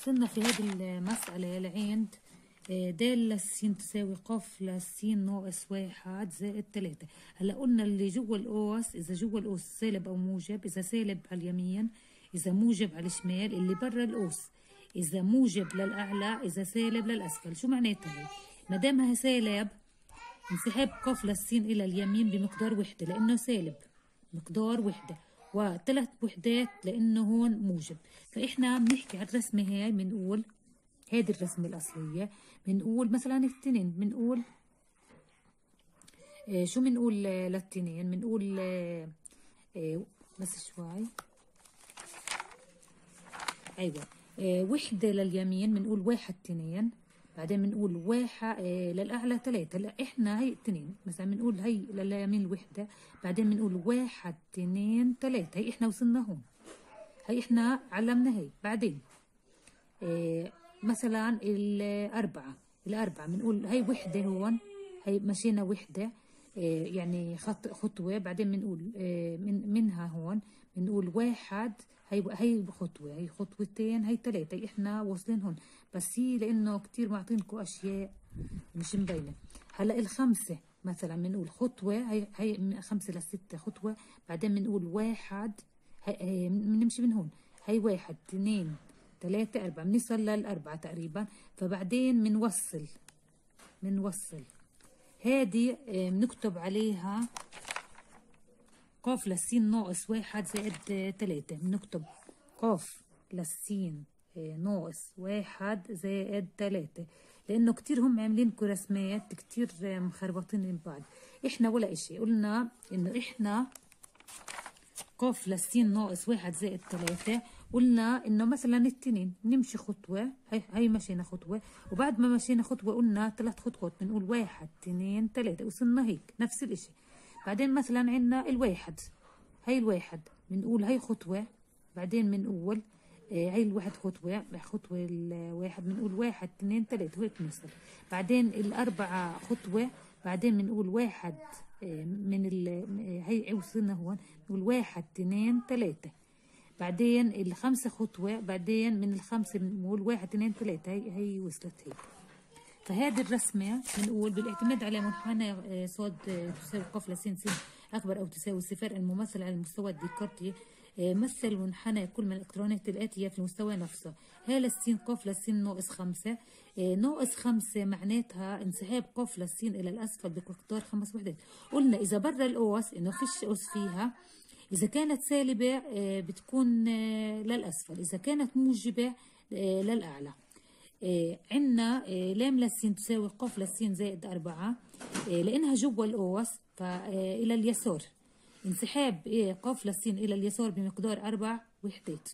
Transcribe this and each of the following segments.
وصلنا في هذه المسألة لعند د للسين تساوي ق للسين ناقص 1 زائد 3. هلا قلنا اللي جوا القوس، إذا جوا القوس سالب أو موجب، إذا سالب على اليمين، إذا موجب على الشمال، اللي برا القوس إذا موجب للأعلى، إذا سالب للأسفل. شو معناتها هي؟ ما دامها سالب انسحاب ق للسين إلى اليمين بمقدار وحدة لأنه سالب، مقدار وحدة، وثلاث وحدات لأنه هون موجب. فإحنا بنحكي على الرسمة هاي، بنقول هذه الرسمة الأصلية، بنقول مثلا التنين، بنقول شو بنقول للتنين؟ بنقول بس شوي، أيوة، وحدة لليمين بنقول 1 2، بعدين بنقول 1 للأعلى 3. هلا إحنا هي 2 مثلا بنقول هي لليمين الوحدة، بعدين بنقول 1 2 3. هي إحنا وصلنا هون، هي إحنا علمنا هي. بعدين مثلا الأربعة بنقول هي وحدة هون، هي مشينا وحدة يعني خطوة، بعدين بنقول منها هون بنقول 1، هي خطوة، هي خطوتين، هي 3. احنا واصلين هون، بس هي لأنه كتير معطينكم أشياء مش مبينة. هلا الخمسة مثلا بنقول خطوة، هي 5 ل 6 خطوة، بعدين بنقول 1، بنمشي من هون، هي 1 2 3 4، بنوصل لل4 تقريبا. فبعدين بنوصل هادي بنكتب عليها ق للسين ناقص 1 زائد 3. بنكتب ق للسين ناقص 1 زائد 3، لأنه كتير هم عاملين رسمات كتير مخربطين من بعض. إحنا ولا إشي، قلنا إنه إحنا ق للسين ناقص 1 زائد 3، قلنا إنه مثلا التنين نمشي خطوة، هي مشينا خطوة، وبعد ما مشينا خطوة قلنا 3 خطوات، بنقول 1 2 3، وصلنا هيك نفس الإشي. بعدين مثلا عندنا الواحد، هي الواحد بنقول هي خطوة، بعدين بنقول هي الواحد خطوة الواحد بنقول 1 2 3 وهيك بنوصل. بعدين الأربعة خطوة، بعدين بنقول 1 من هي وصلنا هون، بنقول 1 2 3. بعدين الخمسة خطوة، بعدين من الخمسة بنقول 1 2 3، هي وصلت هيك. فهذه الرسمة بنقول بالاعتماد على منحنى صاد تساوي ق لسين س أكبر أو تساوي صفر الممثل على المستوى الديكارتي، مثل منحنى كل من الإلكترونات الآتية في المستوى نفسه. هالة السين ق للسين ناقص 5، ناقص 5 معناتها انسحاب ق للسين إلى الأسفل بمقدار 5 وحدات. قلنا إذا برا القوس إنه فيش قوس فيها، إذا كانت سالبة بتكون للأسفل، إذا كانت موجبة للأعلى. عندنا لام للسين تساوي ق للسين زائد 4، لأنها جوا القوس فإلى اليسار انسحاب ق للسين إلى اليسار بمقدار 4 وحدات.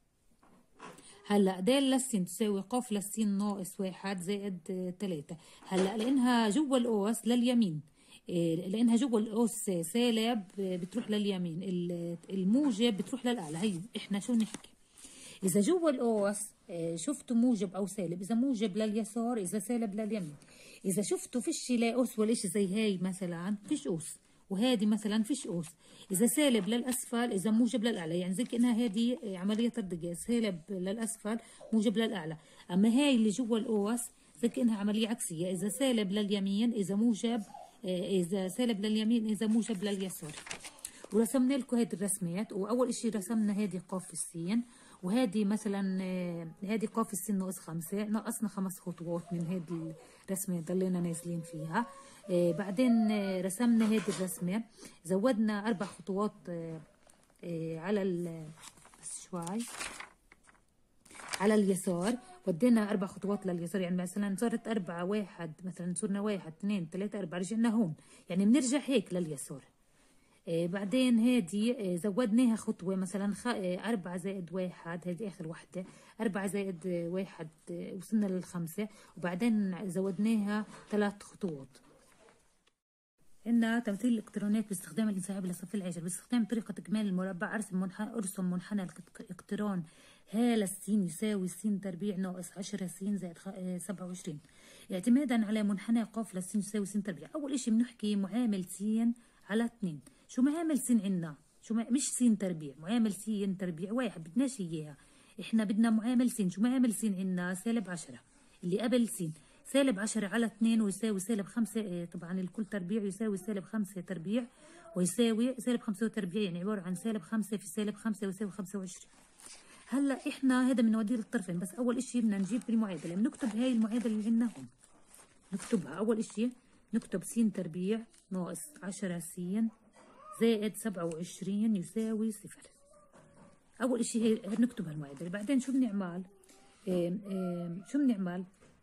هلا د للسين تساوي ق للسين ناقص 1 زائد 3. هلا لأنها جوا القوس لليمين، لأنها جوا القوس سالب بتروح لليمين، الموجب بتروح للأعلى. هي إحنا شو نحكي؟ إذا جوا القوس شفتوا موجب أو سالب، إذا موجب لليسار، إذا سالب لليمين. إذا شفتوا فيش لا قوس ولا إشي زي هاي مثلا فيش قوس، وهذه مثلا فيش قوس، إذا سالب للأسفل، إذا موجب للأعلى، يعني زي كأنها هذه عملية طردية، سالب للأسفل موجب للأعلى. أما هاي اللي جوا القوس زي كأنها عملية عكسية، إذا سالب لليمين إذا موجب، إذا سالب لليمين إذا موجب لليسار. ورسمنا لكم هذه الرسمات، وأول إشي رسمنا هذه ق السين، وهذه مثلا هذه ق السين ناقص 5، نقصنا 5 خطوات من هذه الرسمة ضلينا نازلين فيها. بعدين رسمنا هذه الرسمة، زودنا 4 خطوات على بس شوي على اليسار، ودينا 4 خطوات لليسار، يعني مثلا صارت 4 1، مثلا صرنا 1 2 3 4، رجعنا هون، يعني بنرجع هيك لليسار. بعدين هذه زودناها خطوة، مثلا 4 زائد 1، هذه آخر وحدة، 4 زائد 1 وصلنا لل5، وبعدين زودناها 3 خطوات. إنها تمثيل الإلكترونات باستخدام الانسحاب لصف العجل. باستخدام طريقة إكمال المربع أرسم منحنى الاقتران ه للسين يساوي س تربيع ناقص 10 س زائد 27، اعتمادا على منحنى ق للسين يساوي س تربيع. أول إشي بنحكي معامل س على 2. شو معامل س عنا؟ شو مش س تربيع، معامل س تربيع 1 بدناش إياها، احنا بدنا معامل س. شو معامل س عندنا؟ سالب 10 اللي قبل س. سالب 10 على 2 ويساوي سالب 5. طبعا الكل تربيع يساوي سالب 5 تربيع ويساوي سالب 5 تربيع، يعني عباره عن سالب 5 في سالب 5 ويساوي 25. هلا احنا هذا بنوديه للطرفين، بس اول اشي بدنا نجيب المعادله. بنكتب هاي المعادله اللي عندنا هون، نكتبها. اول اشي نكتب س تربيع ناقص 10 س زائد 27 يساوي 0. اول اشي هي نكتب هالمعادله. بعدين شو بنعمل؟ شو بنعمل؟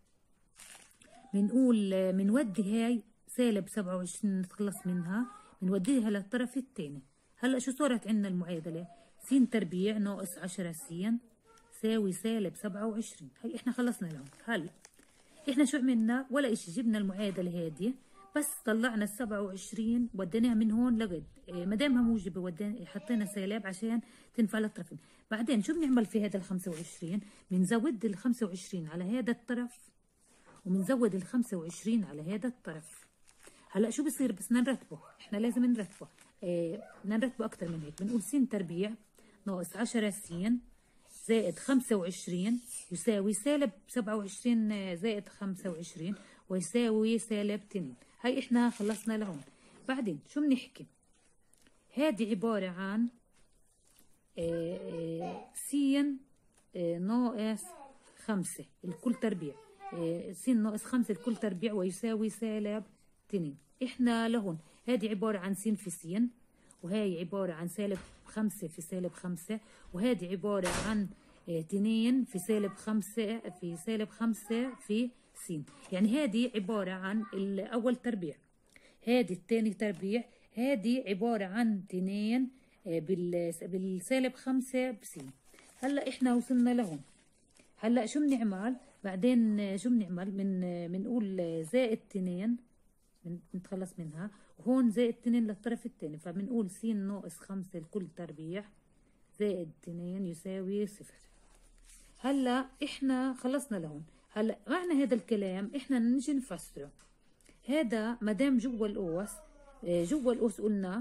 بنقول بنودي هاي سالب 27 نتخلص منها، بنوديها للطرف الثاني. هلا شو صارت عندنا المعادله؟ س تربيع ناقص 10 س يساوي سالب 27. هي احنا خلصنا لهم. هلا احنا شو عملنا؟ ولا اشي، جبنا المعادله هادي بس طلعنا ال 27 وديناها من هون لقد ما دامها موجبه حطينا سالب عشان تنفع للطرفين. بعدين شو بنعمل في هذا ال 25؟ بنزود ال 25 على هذا الطرف وبنزود ال 25 على هذا الطرف. هلا شو بصير؟ بس بدنا نرتبه، احنا لازم نرتبه. بدنا نرتبه اكثر من هيك. بنقول س تربيع ناقص 10 س زائد 25 يساوي سالب 27 زائد 25 ويساوي سالب 2. هاي احنا خلصنا لهون. بعدين شو بنحكي؟ هذه عبارة عن س ناقص 5 الكل تربيع، س ناقص 5 الكل تربيع ويساوي سالب 2. احنا لهون هذه عبارة عن س في س، وهي عبارة عن سالب 5 في سالب 5، وهذه عبارة عن 2 في سالب 5 في سالب 5 في س. يعني هذه عبارة عن الأول تربيع، هذه الثاني تربيع، هذه عبارة عن 2 بالسالب 5 بس. هلا احنا وصلنا لهون. هلا شو بنعمل؟ بعدين شو بنعمل؟ بنقول زائد 2 بنتخلص منها، وهون زائد 2 للطرف الثاني، فبنقول س ناقص 5 الكل تربيع زائد 2 يساوي 0. هلا احنا خلصنا لهون. هلا معنى هذا الكلام احنا نجي نفسره. هذا ما دام جوا القوس، جوا القوس قلنا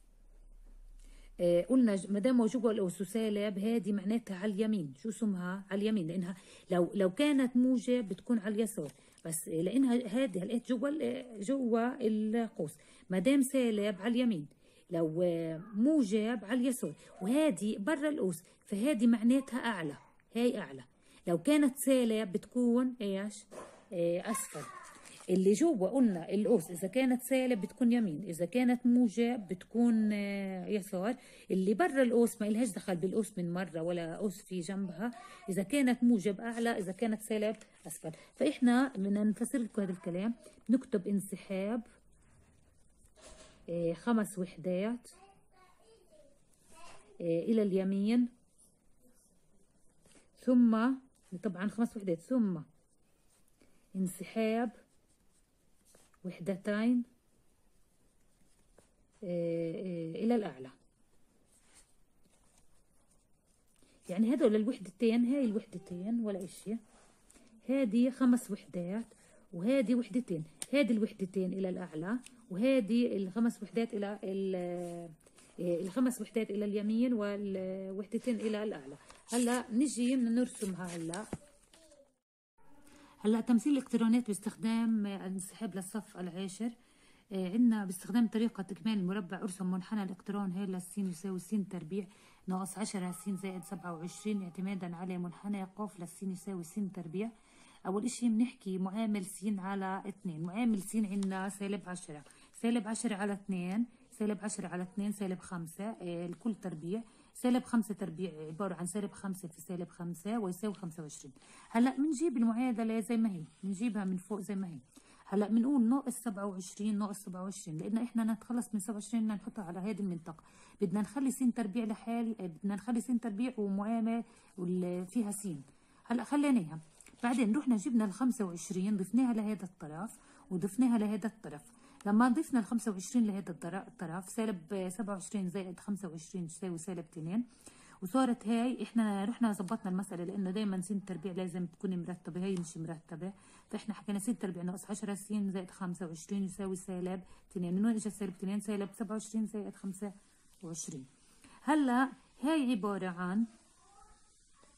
ما دام جوا القوس وسالب، هذه معناتها على اليمين. شو اسمها؟ على اليمين، لانها لو كانت موجب بتكون على اليسار، بس لانها هذه لقيت جوا القوس. ما دام سالب على اليمين، لو موجب على اليسار، وهذه برا القوس فهذه معناتها اعلى، هي اعلى. لو كانت سالب بتكون ايش؟ اسفل. اللي جوا قلنا القوس اذا كانت سالب بتكون يمين، اذا كانت موجب بتكون يسار. اللي برا القوس ما لهاش دخل بالقوس من مره ولا قوس في جنبها. اذا كانت موجب اعلى، اذا كانت سالب اسفل. فاحنا بدنا نفسر لكم هذا الكلام. نكتب انسحاب 5 وحدات الى اليمين، ثم طبعا 5 وحدات، ثم انسحاب وحدتين إلى الأعلى. يعني هدول الوحدتين، هاي الوحدتين ولا إشي، هذه 5 وحدات وهذه وحدتين، هذه الوحدتين إلى الأعلى وهذه ال5 وحدات إلى ال5 وحدات إلى اليمين والوحدتين إلى الأعلى. هلا نجي نرسمها. هلا تمثيل الالكترونات باستخدام الانسحاب للصف العاشر. عندنا باستخدام طريقة إكمال المربع ارسم منحنى الإلكترون ه س يساوي س تربيع ناقص 10 س زائد 27 اعتمادا على منحنى ق س يساوي س تربيع. أول إشي بنحكي معامل س على 2. معامل س عندنا سالب 10، سالب 10 على 2، سالب 10 على 2 سالب 5 الكل تربيع. سالب 5 تربيع عبارة عن سالب 5 في سالب 5 ويساوي 25. هلا بنجيب المعادلة زي ما هي، بنجيبها من فوق زي ما هي. هلا بنقول ناقص 27 ناقص 27، لأن احنا نتخلص من 27 بدنا نحطها على هذه المنطقة. بدنا نخلي س تربيع لحال، بدنا نخلي س تربيع ومعامل فيها س. هلا خليناها. بعدين رحنا جبنا ال 25 ضفناها لهذا الطرف وضفناها لهذا الطرف. لما ضفنا ال 25 لهذا الطرف سالب 27 زائد 25 تساوي سالب 2. وصارت هاي احنا رحنا ظبطنا المسألة، لأنه دايما س تربيع لازم تكون مرتبة، هي مش مرتبة. فاحنا حكينا س تربيع ناقص 10 س زائد 25 يساوي سالب 2. من وين اجى سالب 2؟ سالب 27 زائد 25. هلا هاي عبارة عن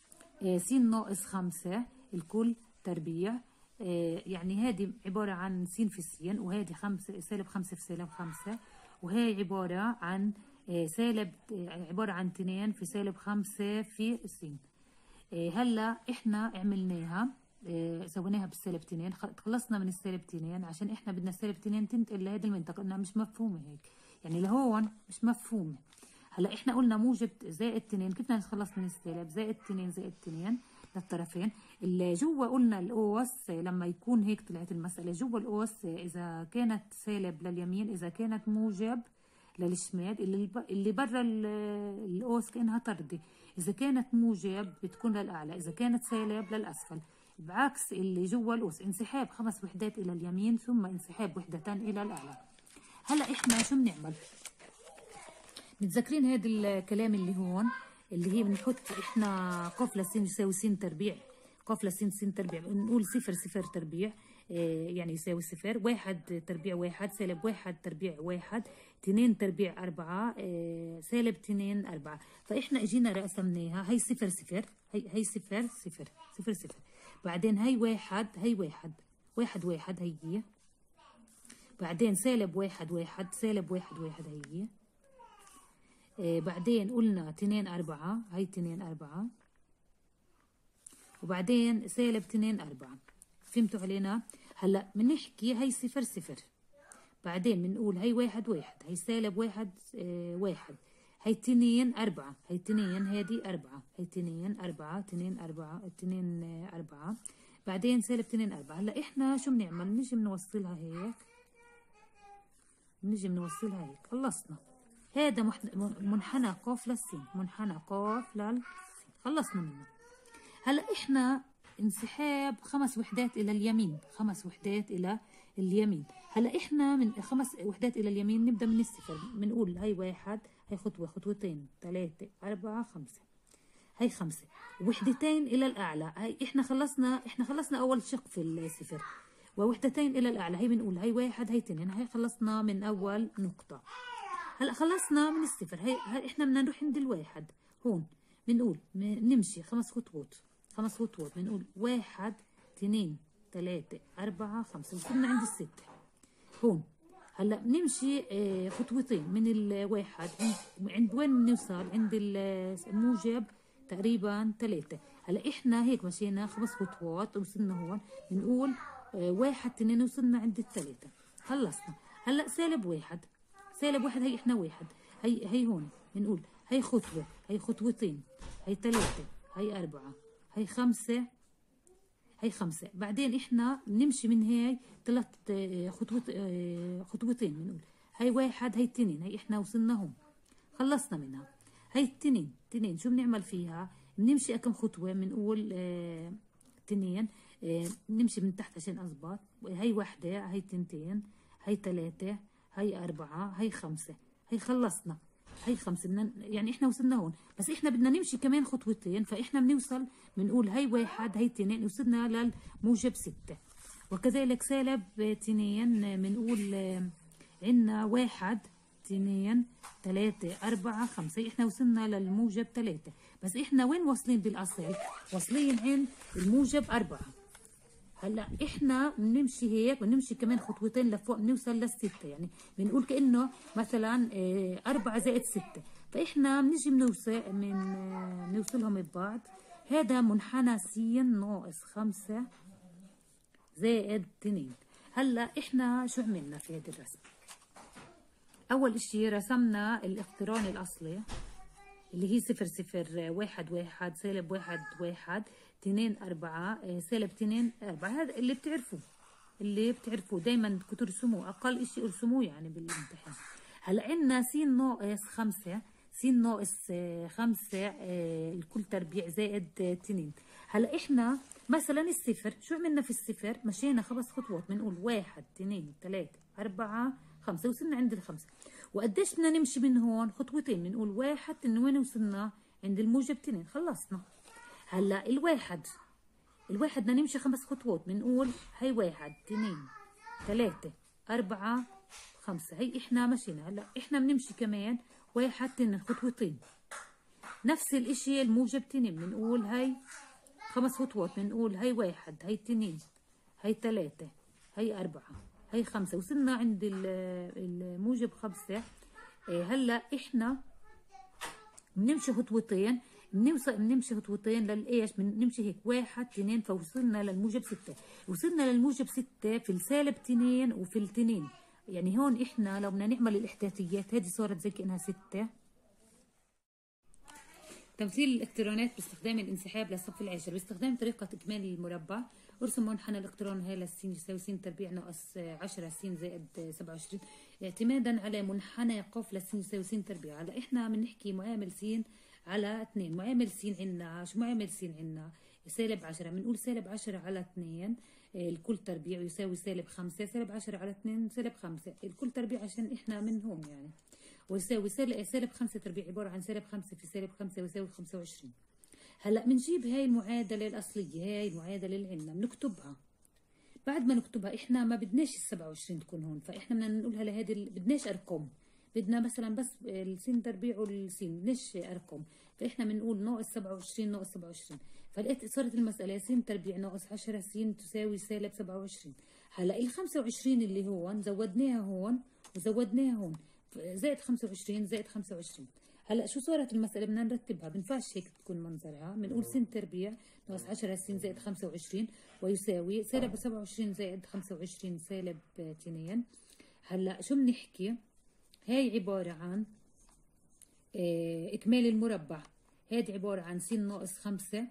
س ناقص 5 الكل تربيع. يعني هذه عبارة عن س في س، وهذه 5 سالب 5 في سالب 5، وهي عبارة عن سالب عبارة عن 2 في سالب 5 في س. هلا احنا عملناها سويناها بالسالب 2، خلصنا من السالب 2 عشان احنا بدنا السالب 2 تنتقل لهذه المنطقة، انها مش مفهومة هيك، يعني لهون مش مفهومة. هلا احنا قلنا موجب زائد 2، كيف بدنا نتخلص من السالب؟ زائد 2 زائد 2 للطرفين. اللي جوا قلنا القوس لما يكون هيك طلعت المسألة جوا القوس إذا كانت سالب لليمين، إذا كانت موجب للشمال، اللي برا القوس كأنها طردة. إذا كانت موجب بتكون للأعلى، إذا كانت سالب للأسفل. بعكس اللي جوا القوس، انسحاب 5 وحدات إلى اليمين ثم انسحاب وحدتان إلى الأعلى. هلا إحنا شو بنعمل؟ متذكرين هذا الكلام اللي هون، اللي هي بنحط احنا ق س يساوي س تربيع، ق س تربيع، بنقول 0 0 تربيع يعني يساوي 0، 1 تربيع 1 سالب 1 تربيع 1 2 تربيع 4 سالب 2 4. فاحنا اجينا رسمناها، هي 0 0 هي 0 0 0 0، بعدين هي 1 هي 1 1 1 هي، بعدين سالب 1 1 سالب 1 1 هي، بعدين قلنا 2 4 هي 2 4، وبعدين سالب 2 4. فهمتوا علينا؟ هلا بنحكي هي 0 0، بعدين بنقول هي 1 1 هي سالب 1 1، هي 2 4 هي 2 هذه 4 هي 2 4 2 4 2 4، بعدين سالب 2 4. هلا احنا شو بنعمل؟ بنجي بنوصلها هيك، بنجي بنوصلها هيك، خلصنا. هذا منحنى ق للس، منحنى ق للس، خلصنا منه. هلا احنا انسحاب 5 وحدات الى اليمين، 5 وحدات الى اليمين. هلا احنا من 5 وحدات الى اليمين نبدا من الصفر، بنقول هي 1 هي خطوه خطوتين 3 4 5 هي 5 وحدتين الى الاعلى. هي احنا خلصنا اول شق في الصفر، ووحدتين الى الاعلى هي بنقول هي 1 هي 2، هي خلصنا من اول نقطه. هلا خلصنا من الصفر، هي احنا بدنا نروح عند الواحد. هون بنقول نمشي 5 خطوات، 5 خطوات بنقول 1 2 3 4 5 وصلنا عند الستة. هون هلا بنمشي خطوتين من الواحد، عند وين بنوصل؟ عند الموجب تقريبا 3. هلا احنا هيك مشينا 5 خطوات وصلنا هون، بنقول 1 2 وصلنا عند الثلاثة، خلصنا. هلا سالب 1 سالب 1 هي احنا 1 هي هون بنقول هي خطوة هي خطوتين هي 3 هي 4 هي 5 هي 5. بعدين احنا بنمشي من هي 3 خطوتين بنقول هي 1 هي 2 هي احنا وصلنا هون، خلصنا منها. هي 2 شو بنعمل فيها؟ بنمشي كم خطوة؟ بنقول 2 بنمشي من تحت عشان اضبط. هي 1 هي 2 هي 3 هي 4 هي 5 هي خلصنا. هي 5 يعني احنا وصلنا هون، بس احنا بدنا نمشي كمان خطوتين، فاحنا بنوصل بنقول هي 1 هي 2 وصلنا للموجب 6. وكذلك سالب 2 بنقول عندنا 1 2 3 4 5 احنا وصلنا للموجب 3، بس احنا وين واصلين بالاصل؟ واصلين عند الموجب 4. هلا احنا بنمشي هيك، بنمشي كمان خطوتين لفوق بنوصل للستة، يعني بنقول كأنه مثلا 4 زائد 6، فاحنا بنجي بنوصلهم ببعض. هذا منحنى س ناقص 5 زائد 2. هلا احنا شو عملنا في هذا الرسم؟ اول اشي رسمنا الاقتران الاصلي اللي هي 0 0 1 1 سالب 1 1 2 4 سالب 2 4. هذا اللي بتعرفوه دايما بدكم ترسموه، اقل اشي ارسموه يعني بالامتحان. هلا عندنا س ناقص 5 س ناقص 5 الكل تربيع زائد 2. هلا احنا مثلا الصفر شو عملنا في الصفر؟ مشينا 5 خطوات بنقول 1 2 3 4 5 وصلنا عند الخمسة. وقديش بدنا نمشي من هون؟ خطوتين بنقول 1 إنه وين وصلنا؟ عند الموجب 2، خلصنا. هلا الواحد بدنا نمشي 5 خطوات بنقول هي 1 2 3 4 5 هي احنا مشينا. هلا احنا بنمشي كمان 1 2 خطوتين، نفس الاشي الموجب 2 بنقول هي 5 خطوات، بنقول هي 1 هي 2 هي 3 هي 4 هي 5. وصلنا عند الموجب 5. هلا احنا بنمشي خطوتين، بنمشي خطوتين للايش، بنمشي هيك 1 2 فوصلنا للموجب 6. وصلنا للموجب 6 في السالب 2 وفي التنين. يعني هون احنا لو بدنا نعمل الاحتياطيات هذه صارت زي كأنها 6. تمثيل الالكترونات باستخدام الانسحاب للصف العاشر. باستخدام طريقة إكمال المربع، ارسم منحنى الالكترون هالة س يساوي س تربيع ناقص 10 س زائد 27 اعتمادا على منحنى ق س يساوي س تربيع. هلا احنا بنحكي معامل س على 2. معامل س عندنا شو؟ معامل س عندنا سالب 10. بنقول سالب 10 على 2 الكل تربيع يساوي سالب 5. سالب 10 على 2 سالب 5 الكل تربيع عشان احنا من هون يعني. ويساوي سالب 5 تربيع عبارة عن سالب 5 في سالب 5 يساوي 25. هلا بنجيب هاي المعادلة الأصلية، هاي المعادلة اللي عندنا بنكتبها. بعد ما نكتبها احنا ما بدناش ال 27 تكون هون، فاحنا بدنا نقولها لهذه بدناش أرقام، بدنا مثلا بس السين تربيع والسين، بدناش أرقام. فاحنا بنقول ناقص 27 ناقص 27. فلقيت صارت المسألة س تربيع ناقص 10 س تساوي سالب 27. هلا ال 25 اللي هون زودناها هون وزودناها هون، زائد 25 زائد 25. هلا شو صارت المسألة؟ بدنا نرتبها، بنفعش هيك تكون منظرها. بنقول س تربيع ناقص 10 س زائد 25 ويساوي سالب 27 زائد 25 سالب 2. هلا شو بنحكي؟ هاي عبارة عن إكمال المربع. هاد عبارة عن س ناقص 5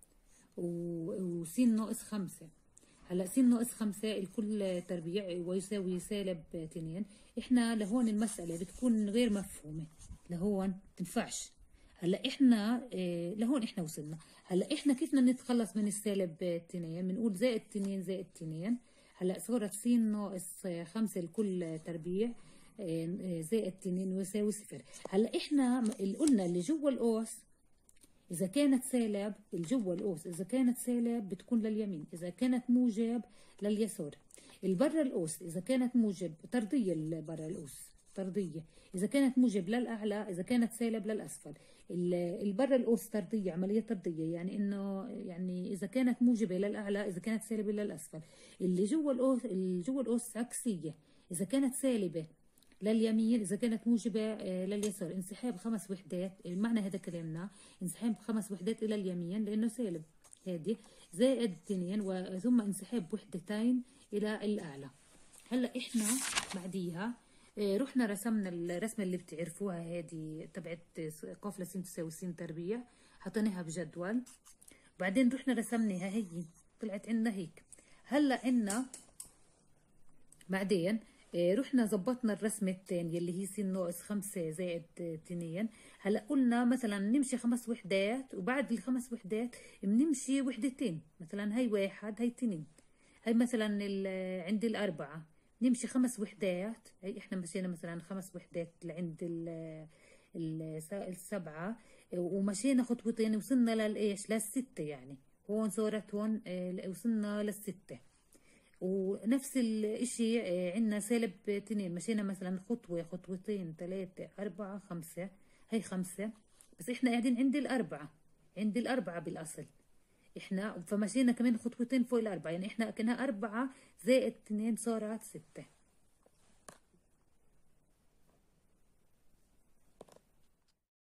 وس ناقص 5. هلا س ناقص 5 الكل تربيع ويساوي سالب 2. احنا لهون المسألة بتكون غير مفهومة، لهون تنفعش. هلا احنا لهون احنا وصلنا. هلا احنا كيف بدنا نتخلص من السالب 2؟ بنقول زائد 2 زائد 2. هلا صارت س ناقص 5 الكل تربيع زائد 2 ويساوي 0. هلا احنا قلنا اللي جوا القوس إذا كانت سالب، الجوا القوس إذا كانت سالب بتكون لليمين، إذا كانت موجب لليسار. البرا القوس إذا كانت موجب طردية، البرا القوس طردية إذا كانت موجب للأعلى، إذا كانت سالب للأسفل. البرا القوس طردية، عملية طردية، يعني إنه يعني إذا كانت موجبة للأعلى إذا كانت سالبة للأسفل. اللي جوا القوس، جوا القوس عكسية، إذا كانت سالبة لليمين إذا كانت موجبة لليسار. انسحاب 5 وحدات، معنى هذا كلامنا انسحاب 5 وحدات إلى اليمين لأنه سالب هذه، زائد 2 وثم انسحاب وحدتين إلى الأعلى. هلا إحنا بعديها رحنا رسمنا الرسمة اللي بتعرفوها هذه تبعت ق س تساوي س تربيع، حطيناها بجدول. بعدين رحنا رسمناها، هي طلعت عندنا هيك. هلا عندنا بعدين رحنا زبطنا الرسمة الثانية اللي هي س ناقص 5 زائد 2. هلا قلنا مثلا نمشي 5 وحدات وبعد ال5 وحدات بنمشي وحدتين، مثلا هي 1 هي 2. هي مثلا عند الأربعة نمشي 5 وحدات، هي احنا مشينا مثلا 5 وحدات لعند السبعة ومشينا خطوتين وصلنا للايش؟ للستة. يعني هون صارت هون وصلنا للستة. ونفس الاشي عندنا سالب 2 مشينا مثلا خطوة خطوتين 3 4 5. هي 5 بس احنا قاعدين عند الأربعة، عند الأربعة بالأصل احنا، فمشينا كمان خطوتين فوق الأربعة، يعني احنا كنا 4 زائد 2 صارت 6.